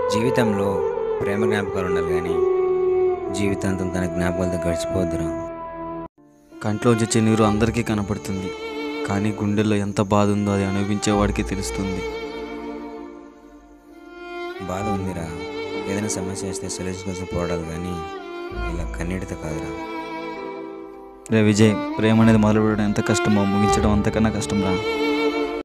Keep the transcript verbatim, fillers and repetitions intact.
జీవితంలో ప్రేమ జ్ఞాపకాలు ఉండాలి కానీ జీవితాంతం తన జ్ఞాపకాలతో గడిచిపోద్దురా. కంట్లోంచి వచ్చే నీరు అందరికీ కనపడుతుంది, కానీ గుండెల్లో ఎంత బాధ ఉందో అది అనుభవించేవాడికి తెలుస్తుంది. బాధ ఉందిరా, ఏదైనా సమస్య వస్తే సొల్యూషన్ కోసం పోరాడాలి కానీ ఇలా కన్నీటితో కాదురా. రే విజయ్, ప్రేమ అనేది మొదలు పెట్టడం ఎంత కష్టమో ముగించడం అంతకన్నా కష్టం రా.